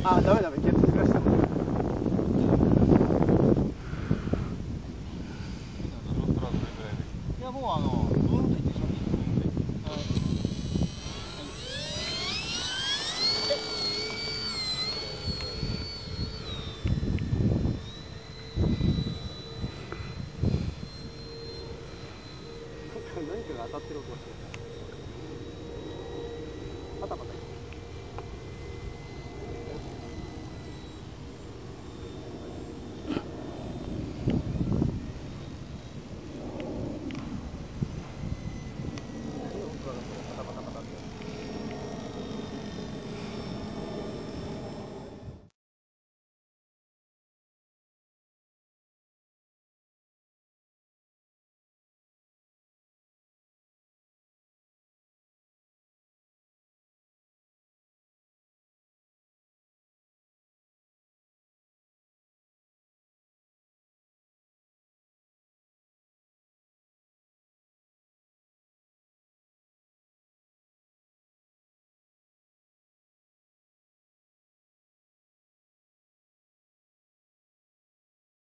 あ、ダメダメ、ゲットずらした。いや、もうブーンといってしまっていい。何かが当たってる音がする。パタパタ。